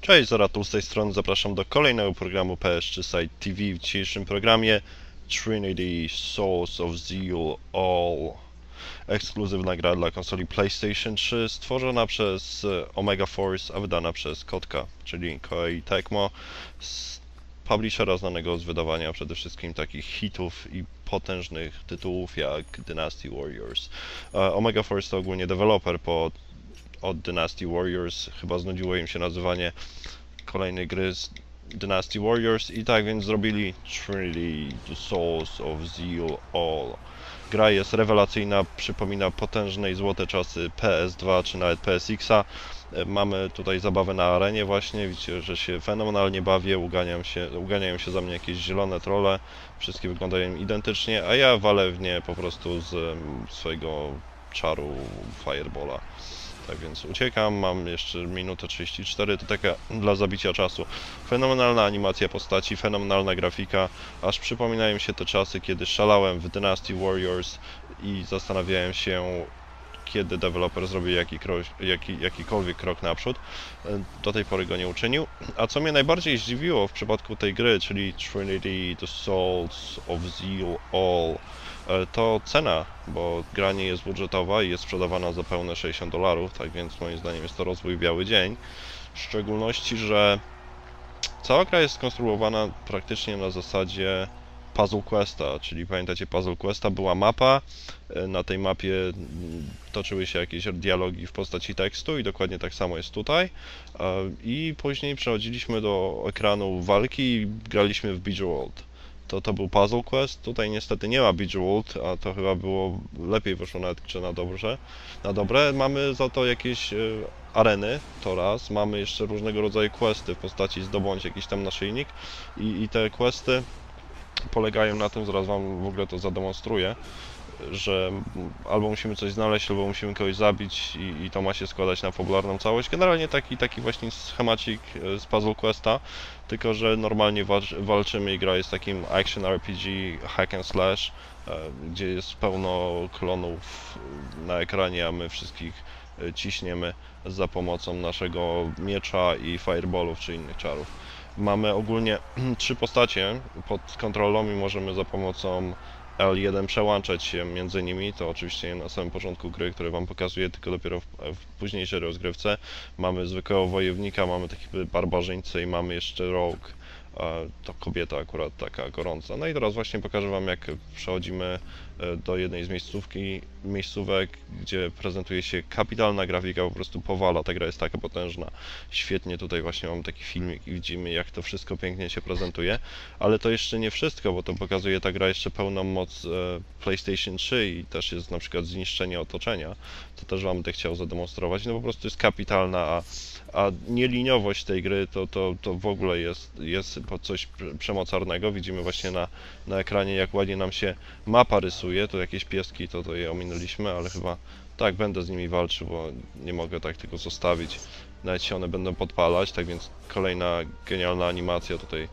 Cześć, Zaratul z tej strony, zapraszam do kolejnego programu PS3 Site TV. W dzisiejszym programie Trinity Souls of Zeal All. Ekskluzywna gra dla konsoli PlayStation 3, stworzona przez Omega Force, a wydana przez Kotka, czyli Koei Tecmo, z publishera znanego z wydawania przede wszystkim takich hitów i potężnych tytułów jak Dynasty Warriors. Omega Force to ogólnie deweloper od Dynasty Warriors, chyba znudziło im się nazywanie kolejnej gry z Dynasty Warriors i tak więc zrobili Trinity The Souls of Zeal All. Gra jest rewelacyjna, przypomina potężne i złote czasy PS2 czy nawet PSX-a. Mamy tutaj zabawę na arenie właśnie, widzicie, że się fenomenalnie bawię, uganiają się za mnie jakieś zielone trolle, wszystkie wyglądają identycznie, a ja walę w nie po prostu z swojego czaru Firebola. Tak więc uciekam, mam jeszcze minutę 34, to taka dla zabicia czasu. Fenomenalna animacja postaci, fenomenalna grafika, aż przypominają się te czasy, kiedy szalałem w Dynasty Warriors i zastanawiałem się, kiedy deweloper zrobi jakikolwiek krok naprzód. Do tej pory go nie uczynił. A co mnie najbardziej zdziwiło w przypadku tej gry, czyli Trinity The Souls of Zeal All, to cena, bo gra nie jest budżetowa i jest sprzedawana za pełne $60, tak więc moim zdaniem jest to rozwój biały dzień. W szczególności, że cała gra jest skonstruowana praktycznie na zasadzie Puzzle Questa, czyli pamiętacie Puzzle Questa, była mapa, na tej mapie toczyły się jakieś dialogi w postaci tekstu i dokładnie tak samo jest tutaj. I później przechodziliśmy do ekranu walki i graliśmy w Bejeweled. To był Puzzle Quest, tutaj niestety nie ma Bejeweled, a to chyba było lepiej wyszło nawet czy na dobre. Mamy za to jakieś areny, to raz, mamy jeszcze różnego rodzaju questy w postaci zdobądź jakiś tam naszyjnik i te questy polegają na tym, zaraz wam w ogóle to zademonstruję, że albo musimy coś znaleźć, albo musimy kogoś zabić i to ma się składać na fabularną całość. Generalnie taki właśnie schemacik z Puzzle Questa, tylko że normalnie walczymy i gra jest takim action RPG, hack and slash, gdzie jest pełno klonów na ekranie, a my wszystkich ciśniemy za pomocą naszego miecza i fireballów czy innych czarów. Mamy ogólnie 3 postacie pod kontrolą i możemy za pomocą L1 przełączać się między nimi, to oczywiście nie na samym początku gry, które wam pokazuję, tylko dopiero w późniejszej rozgrywce. Mamy zwykłego wojownika, mamy takiego barbarzyńcę i mamy jeszcze rogue, to kobieta akurat taka gorąca. No i teraz właśnie pokażę wam, jak przechodzimy do jednej z miejscówek, gdzie prezentuje się kapitalna grafika, po prostu powala, ta gra jest taka potężna. Świetnie tutaj właśnie mam taki filmik i widzimy, jak to wszystko pięknie się prezentuje, ale to jeszcze nie wszystko, bo to pokazuje ta gra jeszcze pełną moc PlayStation 3 i też jest na przykład zniszczenie otoczenia, to też wam chciał zademonstrować, no po prostu jest kapitalna, a nieliniowość tej gry to w ogóle jest coś przemocarnego. Widzimy właśnie na ekranie, jak ładnie nam się mapa rysuje. Tu jakieś pieski, to je ominęliśmy, ale chyba tak, będę z nimi walczył, bo nie mogę tak tylko zostawić. Nawet się one będą podpalać, tak więc kolejna genialna animacja tutaj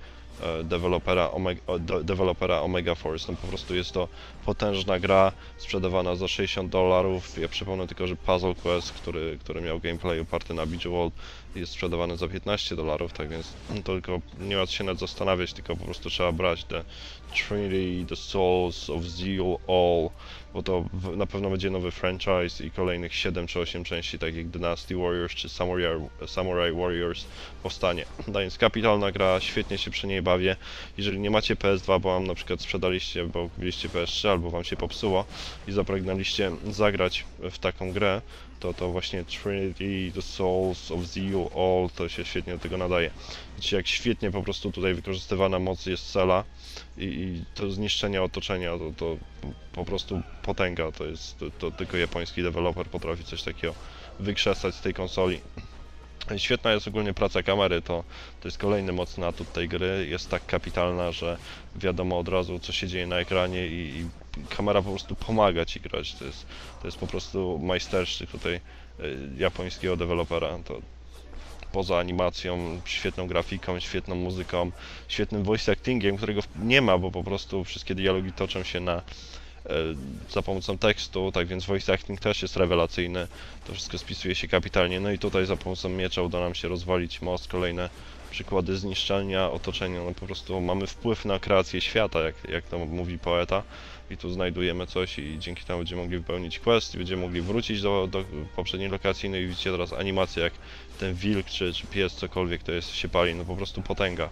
dewelopera Omega Force. No po prostu jest to potężna gra sprzedawana za $60. Ja przypomnę tylko, że Puzzle Quest, który miał gameplay oparty na Bejeweled, jest sprzedawany za $15, tak więc tylko nie ma co się nad zastanawiać, tylko po prostu trzeba brać The Trinity, The Souls of Zeal All, bo to na pewno będzie nowy franchise i kolejnych 7 czy 8 części, tak jak Dynasty Warriors czy Samurai Warriors powstanie. No więc kapitalna gra, świetnie się przy niej bawię. Jeżeli nie macie PS2, bo wam na przykład sprzedaliście, bo kupiliście PS3 albo wam się popsuło i zapragnęliście zagrać w taką grę, to właśnie Trinity, The Souls of Zeal All to się świetnie do tego nadaje. Widzicie, jak świetnie po prostu tutaj wykorzystywana moc jest cela i to zniszczenie otoczenia to po prostu potęga, to tylko japoński deweloper potrafi coś takiego wykrzesać z tej konsoli. Świetna jest ogólnie praca kamery, to jest kolejny mocny atut tej gry, jest tak kapitalna, że wiadomo od razu, co się dzieje na ekranie i kamera po prostu pomaga ci grać, to jest po prostu majstersztyk tutaj japońskiego dewelopera. To poza animacją, świetną grafiką, świetną muzyką, świetnym voice actingiem, którego nie ma, bo po prostu wszystkie dialogi toczą się za pomocą tekstu, tak więc voice acting też jest rewelacyjny, to wszystko spisuje się kapitalnie. No i tutaj za pomocą miecza uda nam się rozwalić most, kolejne przykłady zniszczenia otoczenia, no po prostu mamy wpływ na kreację świata, jak to mówi poeta, i tu znajdujemy coś i dzięki temu będziemy mogli wypełnić quest i będziemy mogli wrócić do poprzedniej lokacji. No i widzicie teraz animację, jak ten wilk czy pies, cokolwiek to jest, się pali, no po prostu potęga.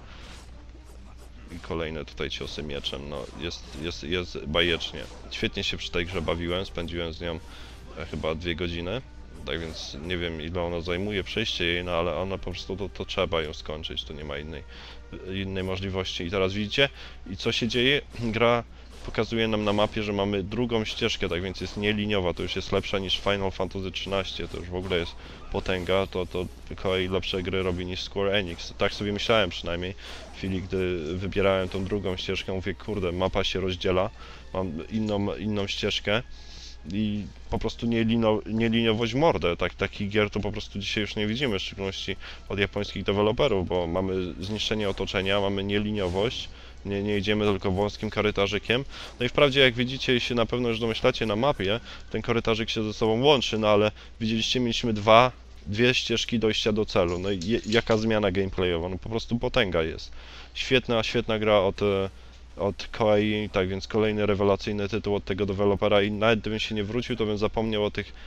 I kolejne tutaj ciosy mieczem, no jest bajecznie. Świetnie się przy tej grze bawiłem, spędziłem z nią chyba 2 godziny. Tak więc nie wiem, ile ona zajmuje przejście jej, no ale ona po prostu to trzeba ją skończyć, to nie ma innej możliwości. I teraz widzicie, i co się dzieje? Gra pokazuje nam na mapie, że mamy drugą ścieżkę, tak więc jest nieliniowa, to już jest lepsza niż Final Fantasy XIII, to już w ogóle jest potęga, to kolei lepsze gry robi niż Square Enix. Tak sobie myślałem przynajmniej w chwili, gdy wybierałem tą drugą ścieżkę, mówię, kurde, mapa się rozdziela, mam inną ścieżkę. I po prostu nieliniowość mordę. Takich gier to po prostu dzisiaj już nie widzimy, w szczególności od japońskich deweloperów, bo mamy zniszczenie otoczenia, mamy nieliniowość, nie idziemy tylko wąskim korytarzykiem. No i wprawdzie, jak widzicie i się na pewno już domyślacie na mapie, ten korytarzyk się ze sobą łączy, no ale widzieliście, mieliśmy dwie ścieżki dojścia do celu. No i jaka zmiana gameplayowa? No po prostu potęga jest. Świetna gra od Koei, tak więc kolejny rewelacyjny tytuł od tego dewelopera i nawet gdybym się nie wrócił, to bym zapomniał o tych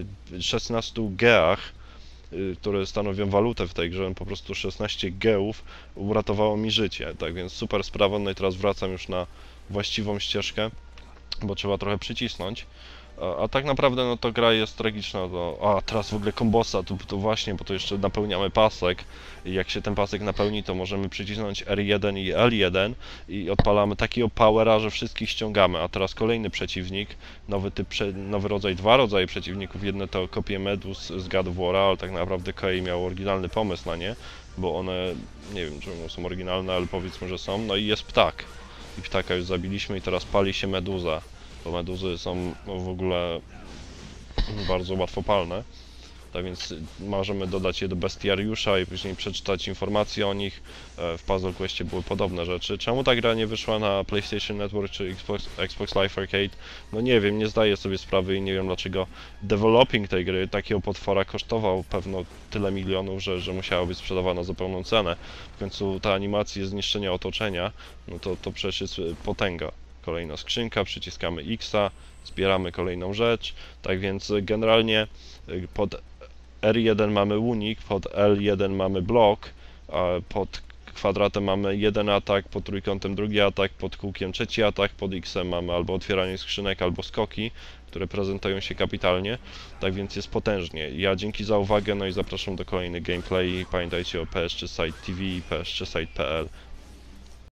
16 geach, które stanowią walutę w tej grze. Po prostu 16 geów uratowało mi życie, tak więc super sprawa. No i teraz wracam już na właściwą ścieżkę, bo trzeba trochę przycisnąć. A tak naprawdę no to gra jest tragiczna, a teraz w ogóle kombosa, to właśnie, bo to jeszcze napełniamy pasek i jak się ten pasek napełni, to możemy przycisnąć R1 i L1 i odpalamy takiego powera, że wszystkich ściągamy. A teraz kolejny przeciwnik, nowy rodzaj, 2 rodzaje przeciwników. Jedne to kopie medus z God of War, ale tak naprawdę Koei miał oryginalny pomysł na nie, bo one, nie wiem czemu są oryginalne, ale powiedzmy, że są. No i jest ptak i ptaka już zabiliśmy i teraz pali się meduza. Bo meduzy są w ogóle bardzo łatwopalne, tak więc możemy dodać je do bestiariusza i później przeczytać informacje o nich. W Puzzle Questie były podobne rzeczy. Czemu ta gra nie wyszła na PlayStation Network czy Xbox Live Arcade? No nie wiem, nie zdaję sobie sprawy i nie wiem dlaczego developing tej gry takiego potwora kosztował pewno tyle milionów, że musiała być sprzedawana za pełną cenę. W końcu ta animacja zniszczenia otoczenia, no to przecież jest potęga. Kolejna skrzynka, przyciskamy X-a, zbieramy kolejną rzecz, tak więc generalnie pod R1 mamy unik, pod L1 mamy blok, a pod kwadratem mamy jeden atak, pod trójkątem drugi atak, pod kółkiem trzeci atak, pod X-em mamy albo otwieranie skrzynek, albo skoki, które prezentują się kapitalnie, tak więc jest potężnie. Ja dzięki za uwagę, no i zapraszam do kolejnych gameplay. Pamiętajcie o PS3 Site TV i PS3 Site.pl.